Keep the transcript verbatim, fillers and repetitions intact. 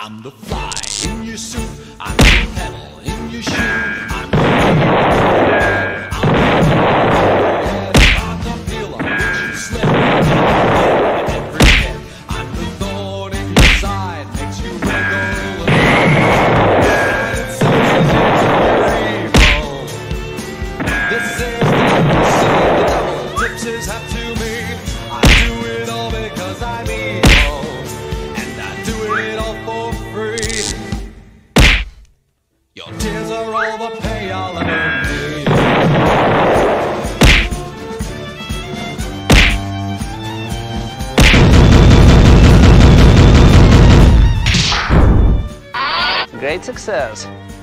I'm the fly in your suit. I'm the pebble in your shoe. I'm the head. I'm the head. I'm the pillow which you slip in every hit. I'm the thorn in your side, makes you wiggle. And it says you're evil. This is the same the devil tips his hat to me. I do it all because I'm evil, and I do it all for free. Your tears are all the pay I'll ever need. Great success.